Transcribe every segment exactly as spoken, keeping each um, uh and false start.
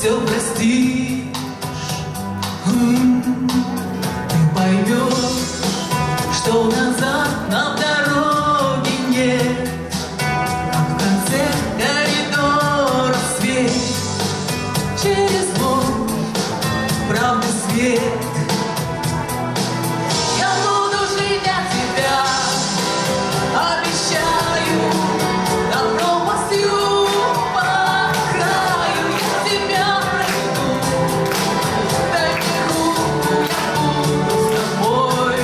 все простишь, ты поймешь, что назад нам дороги нет, как в конце коридора свет, через боль правды свет. Я буду жить для тебя, обещаю, до пропастью по краю я тебя пройду. Дай мне руку, я буду с тобой.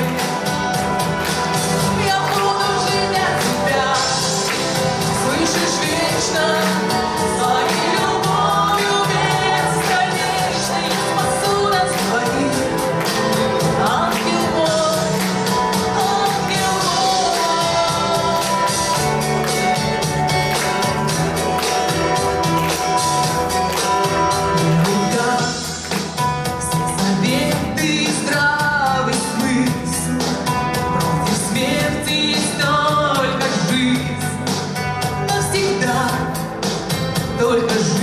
Я буду жить для тебя, слышишь, вечно, своей любовью бесконечной. Я спасу нас двоих, ангел мой, ангел мой. Рука, все заветы и здравый смысл, против смерти есть только жизнь, навсегда только жизнь.